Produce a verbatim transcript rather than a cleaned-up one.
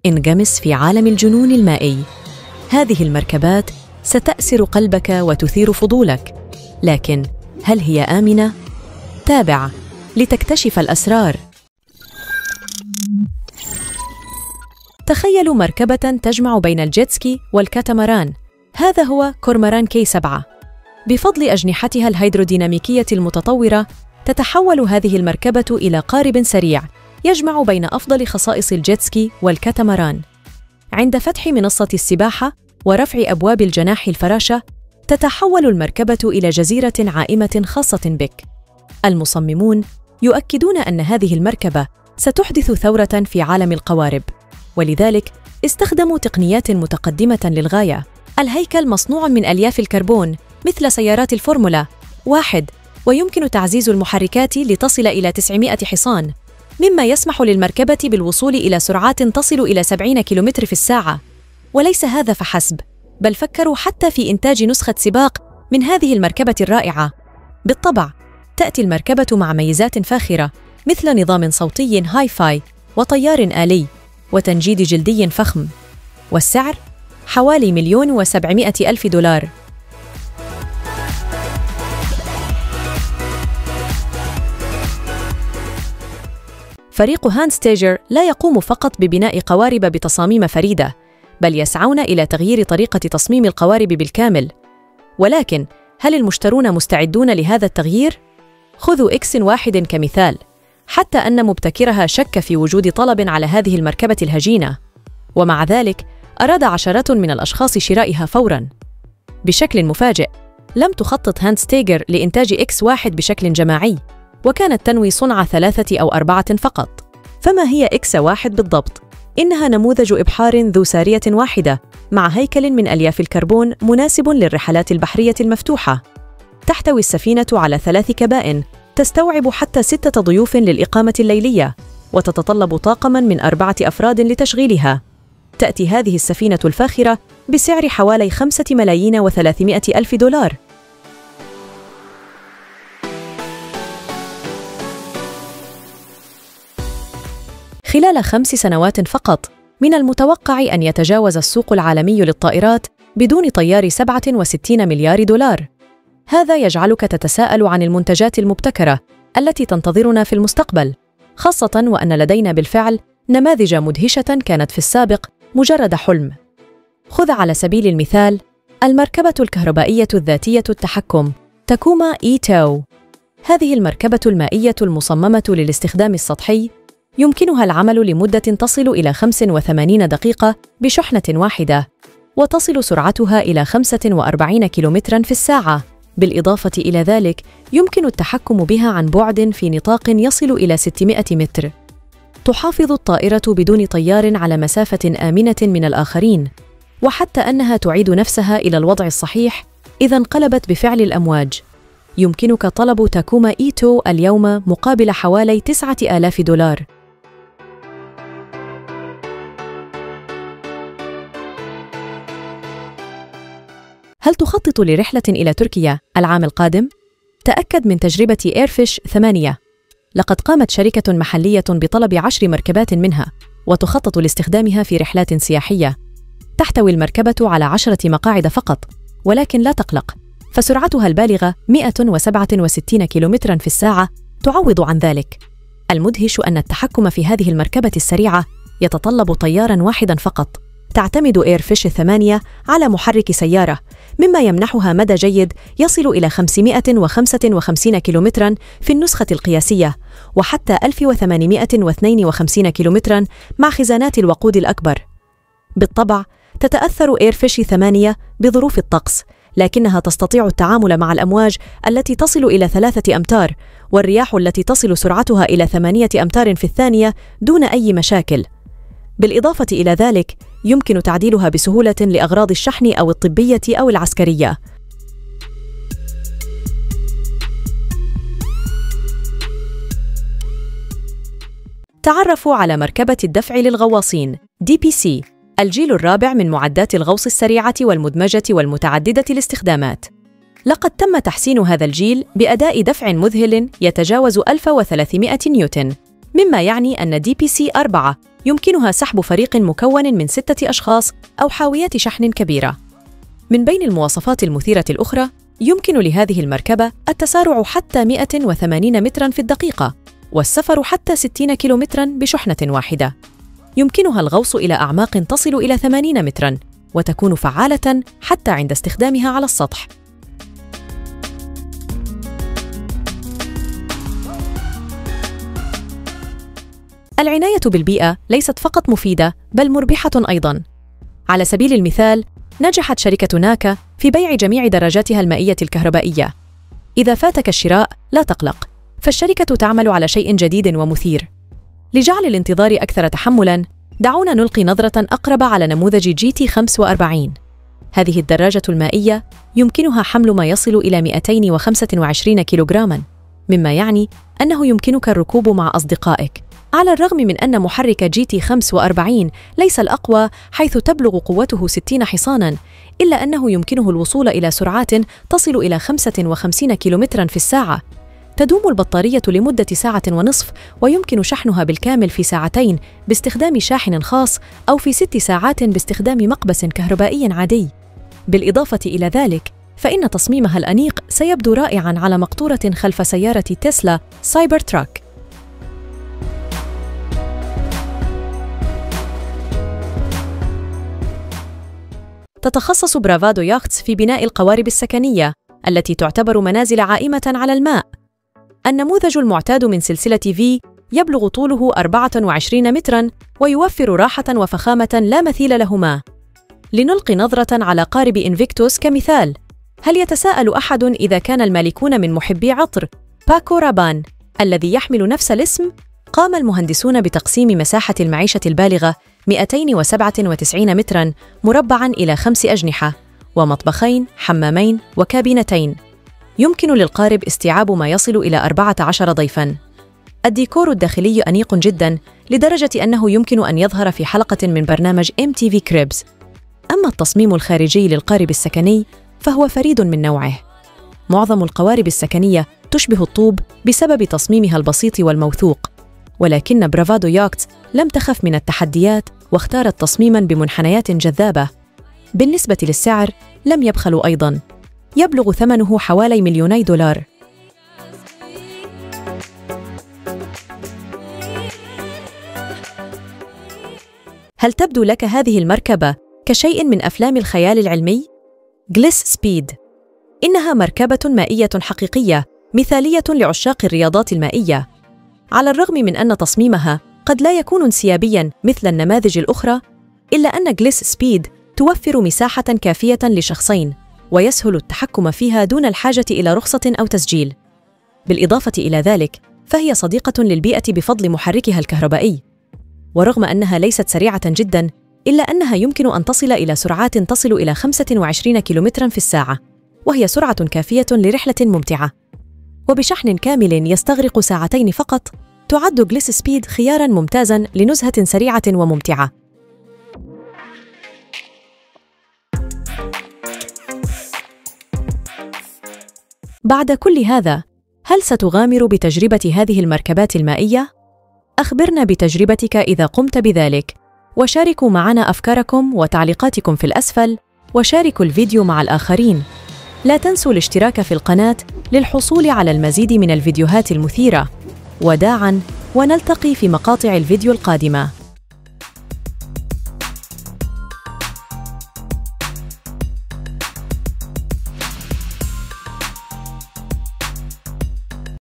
انغمس في عالم الجنون المائي. هذه المركبات ستأسر قلبك وتثير فضولك، لكن هل هي آمنة؟ تابع لتكتشف الأسرار. تخيلوا مركبة تجمع بين الجيتسكي والكاتاماران. هذا هو كورموران كي سبعة. بفضل أجنحتها الهيدروديناميكية المتطورة، تتحول هذه المركبة إلى قارب سريع يجمع بين أفضل خصائص الجيتسكي والكاتاماران. عند فتح منصة السباحة ورفع أبواب الجناح الفراشة، تتحول المركبة إلى جزيرة عائمة خاصة بك. المصممون يؤكدون أن هذه المركبة ستحدث ثورة في عالم القوارب، ولذلك استخدموا تقنيات متقدمة للغاية. الهيكل مصنوع من ألياف الكربون مثل سيارات الفورمولا واحد، ويمكن تعزيز المحركات لتصل إلى تسعمائة حصان، مما يسمح للمركبة بالوصول إلى سرعات تصل إلى سبعين كيلومتر في الساعة. وليس هذا فحسب، بل فكروا حتى في إنتاج نسخة سباق من هذه المركبة الرائعة. بالطبع، تأتي المركبة مع ميزات فاخرة مثل نظام صوتي هاي فاي وطيار آلي وتنجيد جلدي فخم، والسعر حوالي مليون وسبعمائة ألف دولار. فريق هانستيجر لا يقوم فقط ببناء قوارب بتصاميم فريدة، بل يسعون إلى تغيير طريقة تصميم القوارب بالكامل. ولكن هل المشترون مستعدون لهذا التغيير؟ خذوا إكس واحد كمثال، حتى أن مبتكرها شك في وجود طلب على هذه المركبة الهجينة، ومع ذلك أراد عشرات من الأشخاص شرائها فوراً. بشكل مفاجئ، لم تخطط هانستيجر لإنتاج إكس واحد بشكل جماعي، وكانت تنوي صنع ثلاثة أو أربعة فقط. فما هي إكس واحد بالضبط؟ إنها نموذج إبحار ذو سارية واحدة مع هيكل من ألياف الكربون مناسب للرحلات البحرية المفتوحة. تحتوي السفينة على ثلاث كبائن تستوعب حتى ستة ضيوف للإقامة الليلية، وتتطلب طاقماً من أربعة أفراد لتشغيلها. تأتي هذه السفينة الفاخرة بسعر حوالي خمسة ملايين وثلاثمائة ألف دولار. خلال خمس سنوات فقط، من المتوقع أن يتجاوز السوق العالمي للطائرات بدون طيار سبعة وستين مليار دولار. هذا يجعلك تتساءل عن المنتجات المبتكرة التي تنتظرنا في المستقبل، خاصة وأن لدينا بالفعل نماذج مدهشة كانت في السابق مجرد حلم. خذ على سبيل المثال المركبة الكهربائية الذاتية التحكم تاكوما إي تو. هذه المركبة المائية المصممة للاستخدام السطحي يمكنها العمل لمدة تصل إلى خمس وثمانين دقيقة بشحنة واحدة، وتصل سرعتها إلى خمسة وأربعين كيلومتراً في الساعة. بالإضافة إلى ذلك، يمكن التحكم بها عن بعد في نطاق يصل إلى ستمائة متر. تحافظ الطائرة بدون طيار على مسافة آمنة من الآخرين، وحتى أنها تعيد نفسها إلى الوضع الصحيح إذا انقلبت بفعل الأمواج. يمكنك طلب تاكوما إي تو اليوم مقابل حوالي تسعة آلاف دولار. هل تخطط لرحلة إلى تركيا العام القادم؟ تأكد من تجربة إيرفيش ثمانية. لقد قامت شركة محلية بطلب عشر مركبات منها، وتخطط لاستخدامها في رحلات سياحية. تحتوي المركبة على عشرة مقاعد فقط، ولكن لا تقلق، فسرعتها البالغة مئة وسبعة وستين كيلومتراً في الساعة تعوض عن ذلك. المدهش أن التحكم في هذه المركبة السريعة يتطلب طياراً واحداً فقط. تعتمد إيرفيش ثمانية على محرك سيارة، مما يمنحها مدى جيد يصل إلى خمسمائة وخمسة وخمسين كيلومتراً في النسخة القياسية، وحتى ألف وثمانمائة واثنين وخمسين كيلومتراً مع خزانات الوقود الأكبر. بالطبع، تتأثر إيرفيش ثمانية بظروف الطقس، لكنها تستطيع التعامل مع الأمواج التي تصل إلى ثلاثة أمتار، والرياح التي تصل سرعتها إلى ثمانية أمتار في الثانية دون أي مشاكل. بالإضافة إلى ذلك، يمكن تعديلها بسهولة لأغراض الشحن أو الطبية أو العسكرية. تعرفوا على مركبة الدفع للغواصين دي بي سي، الجيل الرابع من معدات الغوص السريعة والمدمجة والمتعددة الاستخدامات. لقد تم تحسين هذا الجيل بأداء دفع مذهل يتجاوز ألف وثلاثمائة نيوتن، مما يعني أن دي بي سي أربعة يمكنها سحب فريق مكون من ستة أشخاص أو حاويات شحن كبيرة. من بين المواصفات المثيرة الأخرى، يمكن لهذه المركبة التسارع حتى مئة وثمانين متراً في الدقيقة، والسفر حتى ستين كيلومتراً بشحنة واحدة. يمكنها الغوص إلى أعماق تصل إلى ثمانين متراً، وتكون فعالة حتى عند استخدامها على السطح. العناية بالبيئة ليست فقط مفيدة بل مربحة أيضاً. على سبيل المثال، نجحت شركة ناكا في بيع جميع دراجاتها المائية الكهربائية. إذا فاتك الشراء لا تقلق، فالشركة تعمل على شيء جديد ومثير. لجعل الانتظار أكثر تحملاً، دعونا نلقي نظرة أقرب على نموذج جي تي خمسة وأربعين. هذه الدراجة المائية يمكنها حمل ما يصل إلى مئتين وخمسة وعشرين كيلوغراما، مما يعني أنه يمكنك الركوب مع أصدقائك. على الرغم من أن محرك جي تي خمسة وأربعين ليس الأقوى حيث تبلغ قوته ستين حصاناً، إلا أنه يمكنه الوصول إلى سرعات تصل إلى خمسة وخمسين كيلومتراً في الساعة. تدوم البطارية لمدة ساعة ونصف، ويمكن شحنها بالكامل في ساعتين باستخدام شاحن خاص، أو في ست ساعات باستخدام مقبس كهربائي عادي. بالإضافة إلى ذلك، فإن تصميمها الأنيق سيبدو رائعاً على مقطورة خلف سيارة تسلا سايبر تراك. تتخصص برافادو ياختس في بناء القوارب السكنية التي تعتبر منازل عائمة على الماء. النموذج المعتاد من سلسلة في يبلغ طوله أربعة وعشرين متراً، ويوفر راحة وفخامة لا مثيل لهما. لنلقي نظرة على قارب إنفيكتوس كمثال. هل يتساءل أحد إذا كان المالكون من محبي عطر باكو رابان الذي يحمل نفس الاسم؟ قام المهندسون بتقسيم مساحة المعيشة البالغة مئتين وسبعة وتسعين متراً مربعاً إلى خمس أجنحة ومطبخين، حمامين وكابينتين. يمكن للقارب استيعاب ما يصل إلى أربعة عشر ضيفاً. الديكور الداخلي أنيق جداً لدرجة أنه يمكن أن يظهر في حلقة من برنامج إم تي في كريبز. أما التصميم الخارجي للقارب السكني فهو فريد من نوعه. معظم القوارب السكنية تشبه الطوب بسبب تصميمها البسيط والموثوق، ولكن برافادو ياختس لم تخف من التحديات واختارت تصميماً بمنحنيات جذابة. بالنسبة للسعر لم يبخلوا أيضاً، يبلغ ثمنه حوالي مليوني دولار. هل تبدو لك هذه المركبة كشيء من أفلام الخيال العلمي؟ غليس سبيد إنها مركبة مائية حقيقية مثالية لعشاق الرياضات المائية. على الرغم من أن تصميمها قد لا يكون انسيابياً مثل النماذج الأخرى، إلا أن غليس سبيد توفر مساحة كافية لشخصين، ويسهل التحكم فيها دون الحاجة إلى رخصة أو تسجيل. بالإضافة إلى ذلك، فهي صديقة للبيئة بفضل محركها الكهربائي. ورغم أنها ليست سريعة جداً، إلا أنها يمكن أن تصل إلى سرعات تصل إلى خمسة وعشرين كيلومتراً في الساعة، وهي سرعة كافية لرحلة ممتعة. وبشحن كامل يستغرق ساعتين فقط، تعد غليس سبيد خياراً ممتازاً لنزهة سريعة وممتعة. بعد كل هذا، هل ستغامر بتجربة هذه المركبات المائية؟ أخبرنا بتجربتك إذا قمت بذلك، وشاركوا معنا أفكاركم وتعليقاتكم في الأسفل، وشاركوا الفيديو مع الآخرين. لا تنسوا الاشتراك في القناة للحصول على المزيد من الفيديوهات المثيرة. وداعاً، ونلتقي في مقاطع الفيديو القادمة.